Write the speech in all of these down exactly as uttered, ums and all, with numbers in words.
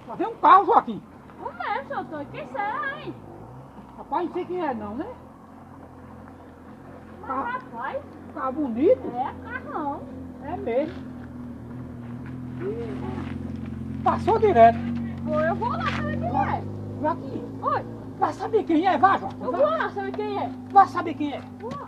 Lá vem um carro, Joaquim. O mesmo, seu Antônio. Quem será, hein? Rapaz, não sei quem é não, né? Mas, Carro, rapaz, carro bonito. é carrão. É mesmo. E passou direto. Pô, eu vou lá saber quem é. Joaquim, Oi, vai saber quem é, vai, Joaquim. eu Vai, vou lá saber quem é. vai saber quem é. Vou lá.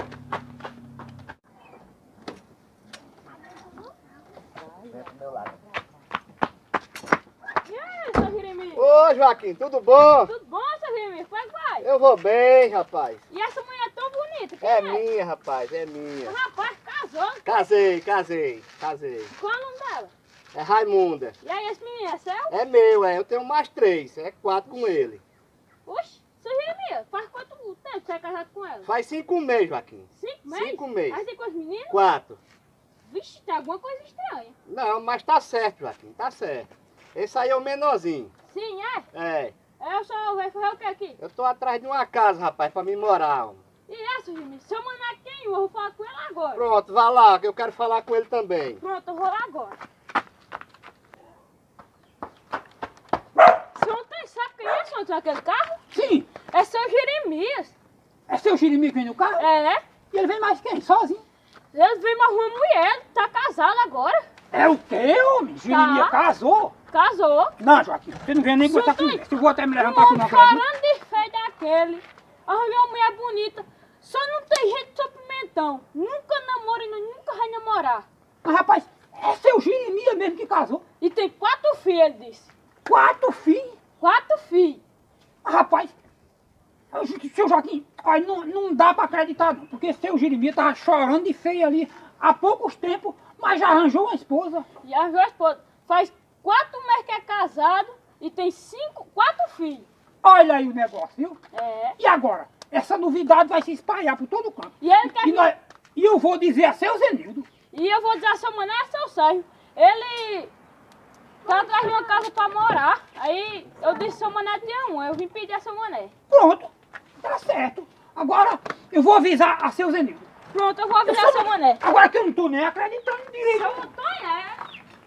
E aí, seu Jeremias? Ô Joaquim, tudo bom? Tudo bom, seu Jeremias? Como é que vai? Eu vou bem, rapaz. E essa mulher tão bonita, quem É é? minha, rapaz, é minha. Rapaz, casou. Casei, casei, casei. Qual é o nome dela? É Raimunda. E aí, esse menino é seu? É meu, é. Eu tenho mais três, é quatro com ele. Oxe, seu Jeremias, faz quanto tempo você é casado com ela? Faz cinco meses, Joaquim. Cinco meses? Cinco meses. Mas tem com os meninos? Quatro. Vixe, tem alguma coisa estranha. Não, mas tá certo, Joaquim, tá certo. Esse aí é o menorzinho. Sim, é? É. Eu só vai fazer o que aqui? Eu tô atrás de uma casa, rapaz, pra me morar. Homem. E é, seu Jeremias, seu mané quem? Eu vou falar com ele agora. Pronto, vá lá, que eu quero falar com ele também. Pronto, eu vou lá agora. Senhor Antônio, sabe quem é, senhor Antônio, aquele carro? Sim, É seu Jeremias. é seu Jeremias que vem no carro? É? E ele vem mais quem? Sozinho? Ele veio mais uma mulher, tá casado agora. É o quê, homem? Jeremias casou? Casou. Não, Joaquim, você não vem nem Senhor conversar Antônio, comigo. Se eu vou até me Um levantar aqui homem na frente. chorando de feio daquele. Arranjou uma mulher bonita. Só não tem jeito de seu pimentão. Nunca namora e nunca vai namorar. Mas, rapaz, é seu Jeremias mesmo que casou. E tem quatro filhos, ele disse. Quatro filhos. Quatro filhos. Rapaz, eu- seu Joaquim, olha, não, não dá pra acreditar não. Porque seu Jeremias tava chorando de feio ali há poucos tempos, mas já arranjou uma esposa. E arranjou a esposa. Faz quatro meses que é casado e tem cinco, quatro filhos. Olha aí o negócio, viu? É. E agora? Essa novidade vai se espalhar por todo canto. E ele quer E, nós- e eu vou dizer a seu Zenildo. E eu vou dizer a seu mané, é seu Sérgio. Ele tá atrás de uma casa pra morar. Aí eu disse seu mané tinha um. Eu vim pedir a seu mané. Pronto, tá certo. Agora eu vou avisar a seu Zenildo. Pronto, eu vou avisar seu mané. Agora que eu não tô nem acreditando direito. Seu Antônio é.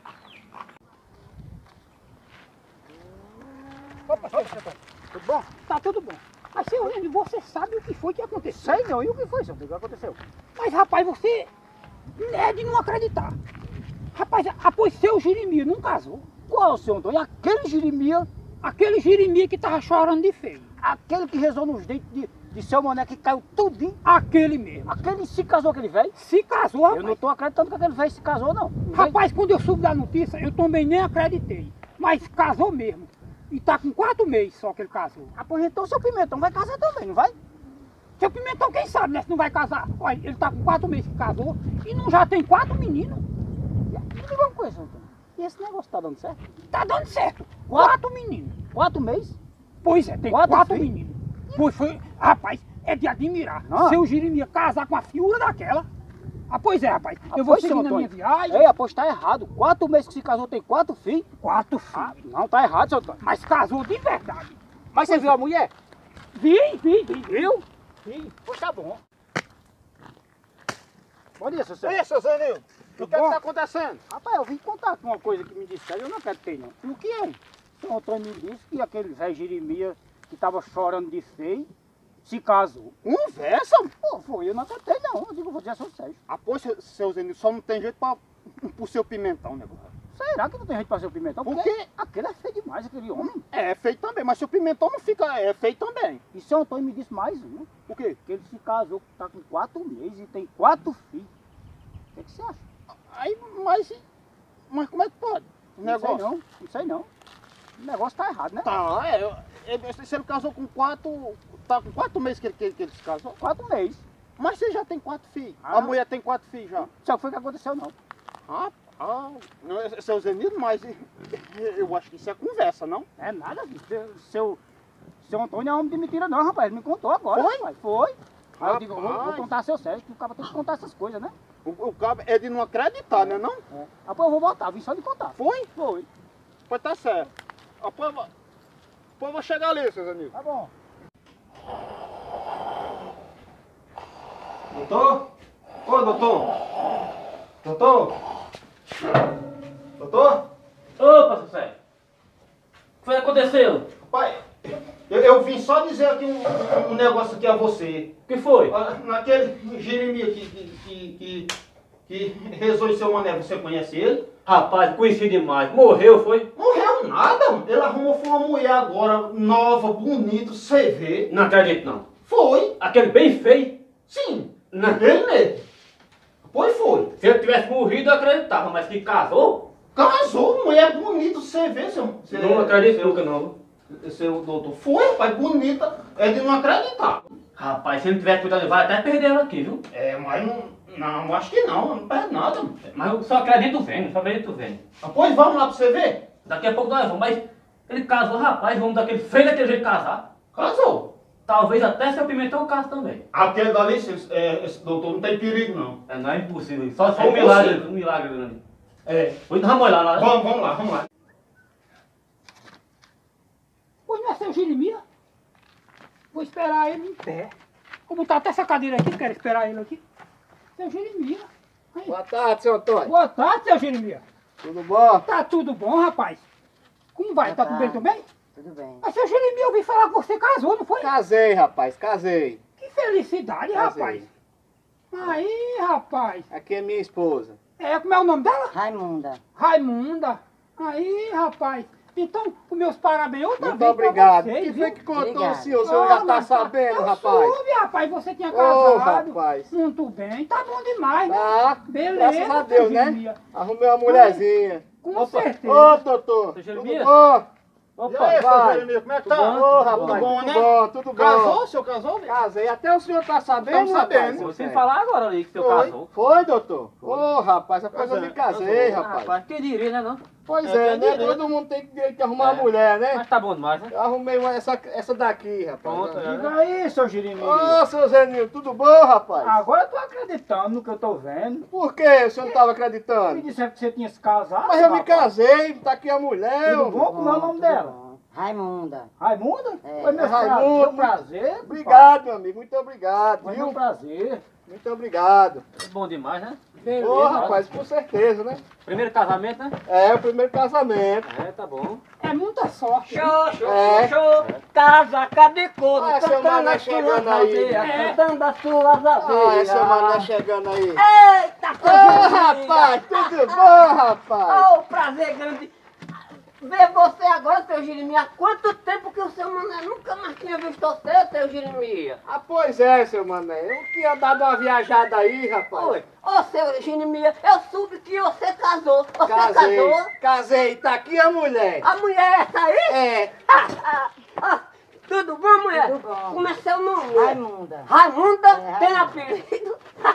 Opa, seu Antônio, tudo bom? Tá tudo bom. Mas, seu Zenildo, você sabe o que foi que aconteceu? Sei não, e o que foi, seu? O que aconteceu? Mas, rapaz, você é de não acreditar. Rapaz, após seu Jeremias não casou. Qual, seu Antônio? Aquele Jeremias, Aquele Jeremias que tava chorando de feio. aquele que rezou nos dentes de, de seu mané que caiu tudinho. Aquele mesmo. Aquele se casou, aquele velho? Se casou, rapaz. Eu não tô acreditando que aquele velho se casou, não. Rapaz, quando eu soube da notícia, eu também nem acreditei. Mas casou mesmo. E tá com quatro meses só que ele casou. Ah, pois então seu Pimentão vai casar também, não vai? Seu Pimentão, quem sabe, né? Se não vai casar. Olha, ele tá com quatro meses que casou e não já tem quatro meninos. Me diga uma coisa, Antônio. E esse negócio tá dando certo? Tá dando certo. Quatro meninos. Quatro meses? Pois é, tem Quatro quatro, filhos? meninos. Pois foi, rapaz, é de admirar. Ah. Seu Jeremias casar com a fiura daquela. Ah, pois é, rapaz. Ah, eu vou pois, seguir seu na minha Antônio. viagem. Ei, aposto tá errado. Quatro meses que se casou tem quatro filhos? Quatro Ah, filhos. não, tá errado, seu Antônio. Mas casou de verdade. Mas você viu a mulher? Vi, vi, vi. Viu? vi. Pois tá bom. Bom dia, seu Sérgio. Ei, seu Zenildo, o que é que bom? tá acontecendo? Rapaz, eu vim contar com uma coisa que me disseram e eu não acreditei, não. E o que é? O seu Antônio me disse que aquele velho Jeremias que tava chorando de feio se casou. Conversa? Pô, foi, eu não acreditei, não. Eu digo, vou dizer a seu Sérgio. Ah, pois, seu, seu Zenildo, só não tem jeito pra, pro seu pimentão, negócio. Será que não tem gente pra ser o Pimentão? Por Porque quê? aquele é feio demais, aquele homem. É feio também, mas seu pimentão não fica é feio também. E seu Antônio me disse mais uma. O quê? Que ele se casou, tá com quatro meses e tem quatro filhos. O que, que você acha? Aí, mas, mas como é que pode? O Não sei negócio. não, não sei não. O negócio tá errado, né? Tá, é. eu- ele- Se ele casou com quatro. Tá com quatro meses que ele, que ele, que ele se casou. Quatro meses. Mas você já tem quatro filhos. Ah. A mulher tem quatro filhos já. Só que foi o que aconteceu, não. Ah, ah, não é seu Zenildo, mas eu acho que isso é conversa, não? É nada, filho. Seu, seu, seu Antônio é homem de mentira não, rapaz. Ele me contou agora, Foi? rapaz. Foi. Aí eu digo, eu vou, vou Rapaz. contar a seu Sérgio, que o cara tem que contar essas coisas, né? O, o cabo é de não acreditar, né não? É. Rapaz, eu vou voltar, vim só de contar. Foi? Foi. Pois tá certo. Ah, Pois eu vou- pois eu vou chegar ali, seu Zenildo. Tá bom. Doutor? Ô, doutor? Doutor? Doutor? Opa, seu Sérgio. aconteceu? Pai, eu, eu vim só dizer aqui um, um negócio aqui a você. O que foi? Ah, naquele Jeremias que, que, que, que, que rezou em seu mané, você conhece ele? Rapaz, conheci demais. Morreu, foi? Morreu nada, mano. Ele arrumou foi uma mulher agora, nova, bonita, você vê. Não acredito, não. Foi. Aquele bem feio? Sim. Não. Ele mesmo. Pois foi. Se ele tivesse morrido, eu acreditava, mas que casou? Casou, mulher bonita, você vê, seu... Você, Não acredito seu, nunca, não. Seu doutor. Foi, rapaz, bonita. É de não acreditar. Rapaz, se ele não tivesse cuidado, vai até perder ela aqui, viu? É, mas não... Não, acho que não. Não perde nada. Mas eu só acredito vendo, só acredito vendo. Ah, pois vamos lá pra você ver. Daqui a pouco nós vamos, mas ele casou, rapaz, vamos daquele feio daquele jeito de casar. Casou. Talvez até seu Pimentão case também. Aquele dali, esse, é, esse doutor, não tem perigo, não. É, não é impossível. Só se É for um milagre, impossível. um milagre grande. É. Pois vamos olhar lá. Vamos, vamos lá, vamos lá. Pois não é seu Jeremias? Vou esperar ele em pé. Vou botar até essa cadeira aqui, quero esperar ele aqui. Seu Jeremias. Aí. Boa tarde, seu Antônio. Boa tarde, seu Jeremias. Tudo bom? Tá tudo bom, rapaz? Como vai? Boa Tá tudo bem tarde. também? Tudo bem. Mas, seu Jeremias, eu ouvi falar que você casou, não foi? Casei, rapaz, casei. Que felicidade, Casei. rapaz. Aí, rapaz. Aqui é minha esposa. É, como é o nome dela? Raimunda. Raimunda. Aí, rapaz. Então, os meus parabéns. Eu também Muito obrigado. pra vocês, Quem foi viu? que contou Obrigado. o senhor? O senhor já tá mas sabendo, eu rapaz? soube, rapaz. Você tinha Ô, casado. rapaz. Muito bem. Tá bom demais, né? Tá, Beleza, graças a Deus, seu né? Jeremias. Arrumei uma mulherzinha. Com Opa. certeza. Ô, doutor. Seu Tudo Jeremias? bom? E aí, seu vai. Jeremias, como é que Tudo tá? bom? Ô, rapaz, Tudo bom, né? Tudo bom, tudo bom. Casou? O senhor casou? Casei. Até o senhor tá sabendo, Estamos rapaz? sabendo. Você falar agora ali que seu Foi. casou. Foi, doutor? Ô, rapaz, após Pois eu é, me casei, Ah, rapaz. rapaz, quem diria, né, não? Pois É, é, tem né? direito. Todo mundo tem direito de arrumar É. uma mulher, né? Mas tá bom demais, né? Eu arrumei uma, essa, essa daqui, rapaz. Pronto, é. Diga aí, seu Jeremias. Ô, seu Zeninho, tudo bom, rapaz? Agora eu tô acreditando no que eu tô vendo. Por que o senhor não tava Me acreditando? disseram que você tinha se casado. Mas eu me rapaz. casei, tá aqui a mulher. Tudo homem. bom? Como é o nome Tudo dela? bom. Raimunda. Raimunda? É. Foi meu É Raimundo. prazer. Meu prazer. Obrigado, meu amigo, muito obrigado, Foi meu viu? prazer. Muito obrigado. Bom demais, né? Beleza. Ô, rapaz, com certeza, né? Primeiro casamento, né? É o primeiro casamento. É, tá bom. É muita sorte. viu? Show, show, É. show, casa, cadê couro, Ah, seu cantando mané as suas chegando aí. aveias, É. cantando as suas Ah, aveias. esse mané chegando aí. Eita, Ô, coisa rapaz, tudo bom, rapaz? Oh, prazer grande ver você agora, seu Jeremias. Há quanto tempo que o seu mané nunca mais tinha visto você, seu Jeremias? Ah, pois é, seu mané. Eu tinha dado uma viajada aí, rapaz. Oi, ô seu Jeremias, eu soube que você casou. Você Casei, casou? casei, tá aqui a mulher. A mulher é essa aí? É, Ah, tudo bom, mulher? Tudo bom. Como é seu nome? Raimunda. Raimunda? É, Tem Raimunda. apelido?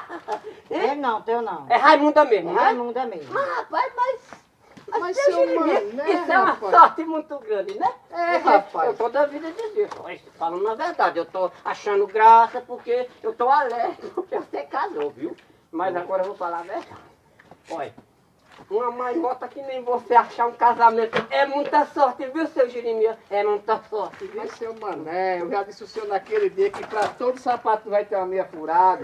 Eu não, teu não. É Raimunda mesmo, né? Raimunda mesmo. Mas, rapaz, mas... Mas, Mas, seu seu Jeremias, mané, isso é uma rapaz. sorte muito grande, né? É, Porque rapaz. Eu toda a vida dizia, "Olha, falando a verdade, eu tô achando graça porque eu tô alegre porque você casou, viu? Mas agora eu vou falar a verdade. Olha, uma maimota que nem você achar um casamento é muita sorte, viu, seu Jeremias? É muita sorte, viu? mas seu mané, eu já disse ao senhor naquele dia que pra todo sapato vai ter uma meia furada.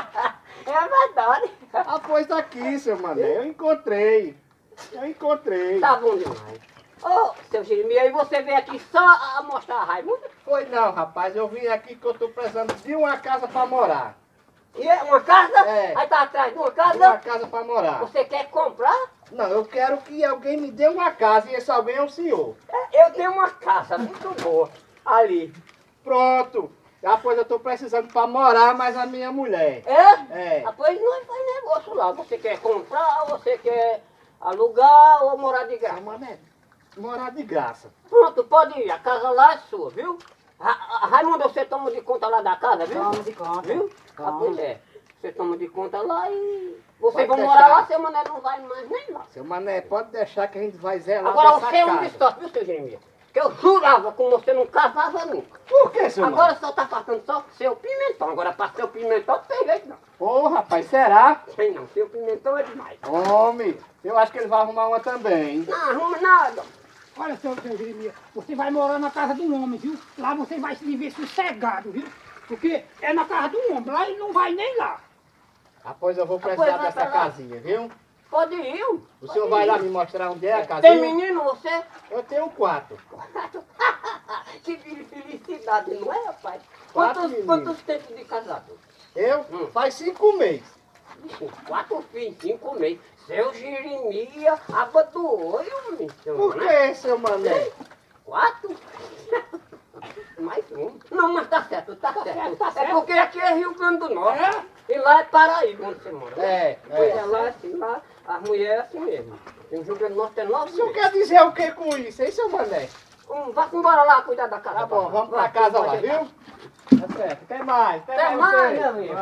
É verdade. Ah, pois tá aqui, seu mané, eu encontrei. Eu encontrei. Tá bom demais. Ô, seu Jeremias, e você veio aqui só a mostrar a Raimunda? Foi não, rapaz, eu vim aqui que eu tô precisando de uma casa pra morar. E é uma casa? É. Aí tá atrás de uma De casa? uma casa pra morar. Você quer comprar? Não, eu quero que alguém me dê uma casa e esse alguém é o senhor. É, eu tenho uma casa muito boa ali. Pronto. Ah, pois eu tô precisando pra morar mais a minha mulher. É? É. Ah, pois nós faz negócio lá. Você quer comprar, você quer alugar ou morar de Ah, graça? mané, morar de graça. Pronto, pode ir. A casa lá é sua, viu? Ra Ra- Raimundo, você toma de conta lá da casa, viu? Toma de conta. Viu? Ah, Toma. pois é. Você toma de conta lá e... Você Pode vai deixar. morar lá, seu mané não vai mais nem lá. Seu mané, pode deixar que a gente vai zelar Agora dessa você é um casa. de sorte, viu, seu Jeremias? Que eu jurava que você não casava nunca. Por que, seu Agora mané? só tá faltando só seu pimentão. Agora pra seu pimentão não tem jeito não. Ô, rapaz, será? Tem não, seu pimentão é demais. Homem, eu acho que ele vai arrumar uma também. hein? Não arruma nada. Olha, seu, seu Jeremias, você vai morar na casa de um homem, viu? Lá você vai se viver sossegado, viu? Porque é na casa de um homem, lá ele não vai nem lá. Ah, pois eu vou pois precisar vai dessa pra lá. casinha, viu? Pode ir. O senhor vai lá me mostrar onde é a casinha? Tem menino você? Eu tenho quatro. Que felicidade, não é, rapaz? Quatro Quantos, meninos. quantos tempos de casado? Eu? Hum. Faz cinco meses. Quatro filhos, cinco meses. Seu Jeremias abandonou, homem. seu Por Mané. que, seu Mané? Quatro? Mais um. Não, mas tá certo, tá certo. tá É certo. porque aqui é Rio Grande do Norte. E lá é Paraíba, onde você mora. É, Pois é. é, lá é assim, lá as mulheres é assim mesmo. E o Rio Grande do Norte é nove O senhor meses. quer dizer o que com isso, hein, seu Mané? Hum, vá embora lá cuidar da casa. Tá bom, vai. vamos pra Vai, casa pode lá, entrar. viu? Tá certo. Até mais. Até, Até mais, mais, você. meu amigo.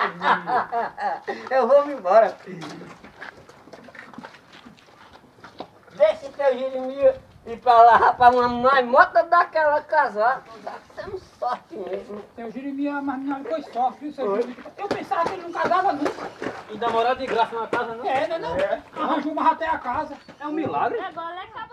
Eu vou me embora. Deixa seu Jeremias ir pra lá, rapaz, uma marmota daquela casada. Tá sendo sorte mesmo. Seu Jeremias, mas não foi sorte, viu, seu Jeremias? Eu pensava que ele não casava nunca. E dá moral de graça na casa, não? É, né, não? Arranjou uma até a casa. É um milagre. Agora é